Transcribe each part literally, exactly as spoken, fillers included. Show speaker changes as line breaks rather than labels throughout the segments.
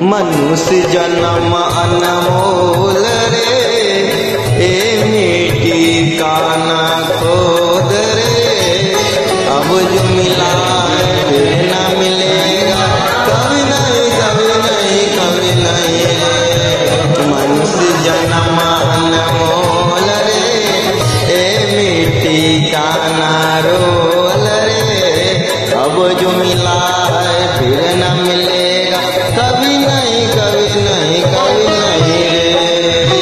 मनुष्य जन्म अनमोल रे, ए मिट्टी का ना खोद रे, अब जो मिला है फिर ना मिलेगा, कभी नहीं कभी नहीं कभी नहीं रे। मनुष्य जन्म अनमोल रे, ए मिट्टी का ना रोल रे, अब जो मिला है फिर ना मिलेगा, कभी नहीं कभी नहीं कभी नहीं रे।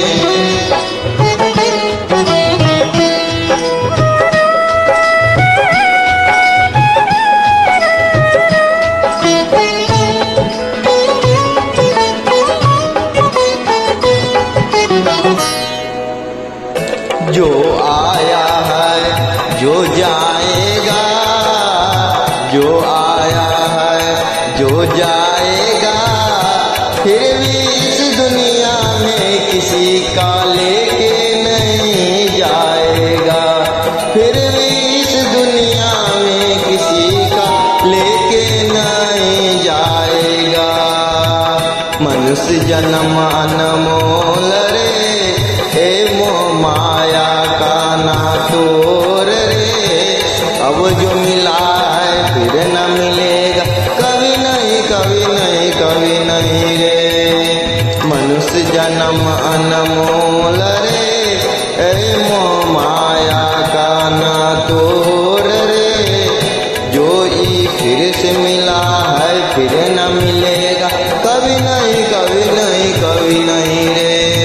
जो आया है जो जाएगा, जो आया है जो जाएगा, फिर भी इस दुनिया में किसी का लेके नहीं जाएगा, फिर भी इस दुनिया में किसी का लेके नहीं जाएगा। मनुष्य जन्म अनमोल रे, ए मोह माया का ना तोड़ रे, अब जो मिला है फिर न मिलेगा, कभी नहीं कभी नहीं कभी नहीं रे। मनुष्य जन्म अनमोल रे, ए मोह माया का ना तोड़ रे, जो ई फिर से मिला है फिर न मिलेगा, कभी नहीं कभी नहीं कभी नहीं रे।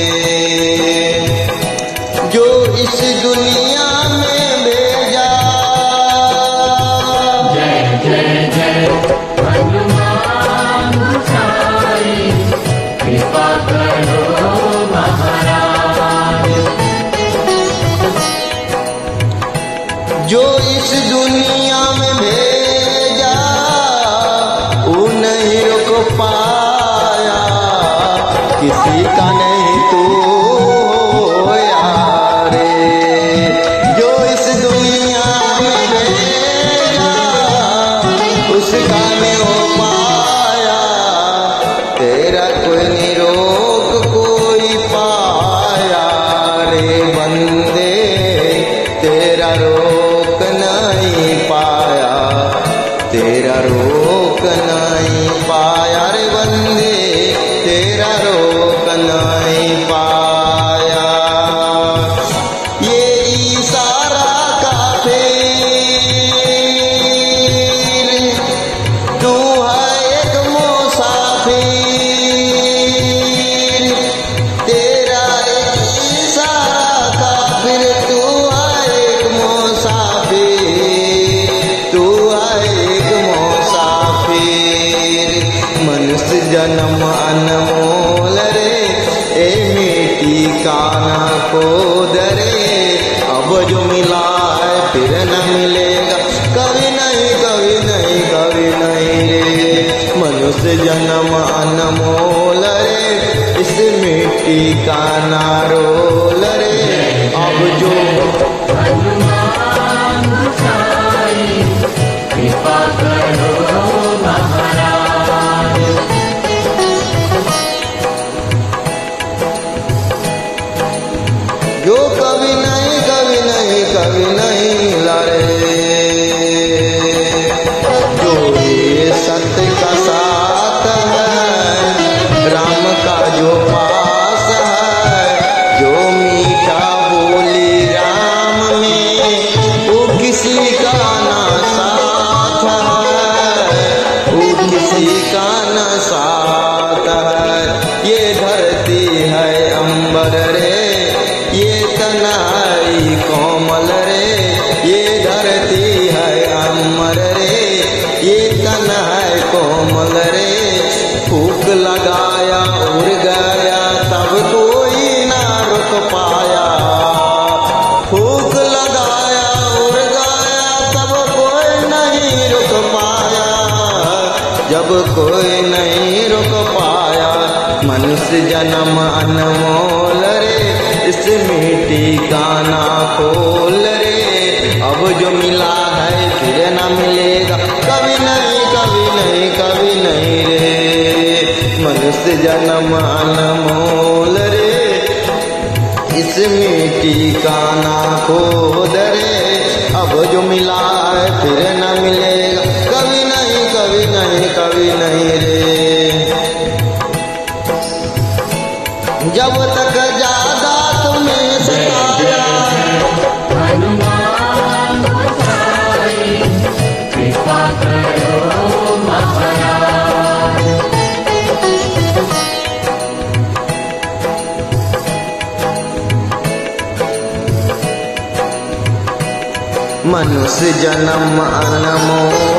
जो इस दुनिया में भेजा,
जय जय जय हनुमान गोसाई, कृपा करो महाराज।
जो इस दुनिया में भेजा, वो नहीं रोक पाया, किसी का नहीं तू उसका नहीं हो पाया, तेरा कोई निरोक कोई पाया रे बंदे, तेरा रोक नहीं पाया, तेरा रोक नहीं पाया रे बंदे, तेरा रोक नहीं पाया। ये इशारा काफी, तू है एक मुसाफिर, तेरा इशारा काफिर, तू है एक मुसाफिर, तू है एक मुसाफिर। मनुष्य जन्म अनमोल रे, ए मिट्टी का ना खोद रे, अब जो मिला है फिर न मिलेगा, कभी नहीं कभी नहीं कभी नहीं रे। मनुष्य जन्म अनमोल रे, इस मिट्टी का ना रोल रे, अब जो
हनुमान गोसाई, कृपा करो महाराज।
जो कभी नहीं कभी नहीं कभी नहीं मिला रे, जो ये सत्य का साथ है, राम का जो पास है, जो मीठा बोली राम में, वो किसी का ना साथ है, वो किसी का ना साथ है। ये धरती है अंबर रे, ये तनाई कोमल रे, ये धरती है अमर रे, ये तना है कोमल रे, फूक लगाया उड़ गया तब कोई ना रुक पाया, फूक लगाया उड़ गया तब कोई नहीं रुक पाया, जब कोई नहीं रुक पाया। मनुष्य जन्म अनमोल रे, इस मिट्टी का ना खोल रे, अब जो मिला है फिर न मिलेगा, कभी नहीं कभी नहीं कभी नहीं रे। मन मनुष्य जन्म अनमोल रे, इसमें ठिकाना खोद रे, अब जो मिला है फिर न मिलेगा, कभी नहीं कभी नहीं कभी नहीं रे। जब तक ज्यादा तुम्हें सताया,
हनुमान गोसाई कृपा करो महाराज।
मनुष्य जन्म अनमोल